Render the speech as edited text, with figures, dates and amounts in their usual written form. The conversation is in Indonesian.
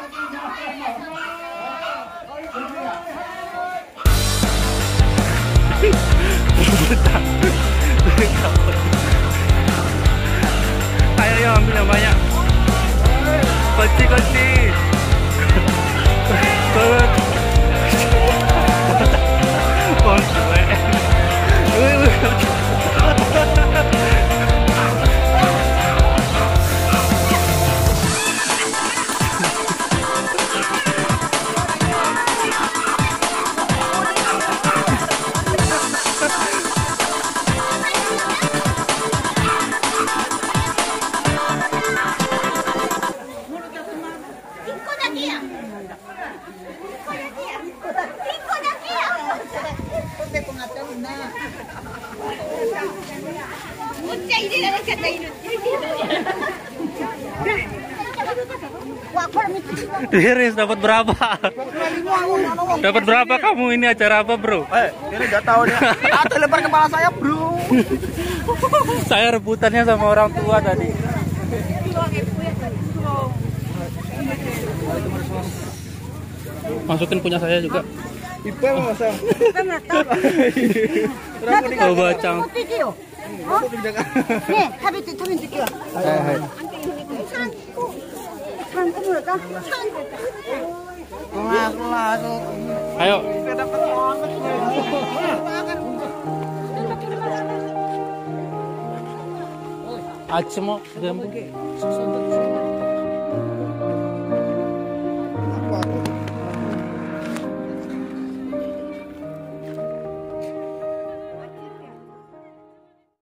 Ayo yuk ambil yang banyak. Kunci. Iris dapat berapa? Dapat berapa kamu, ini acara apa, bro? Ini nggak tahu nih. Atau lebar kepala saya, bro. Saya rebutannya sama orang tua tadi. Masukin punya saya juga. Ipel masa. Coba cang. 네, 타베트 타면 줄게요. Ayo. 아침 뭐?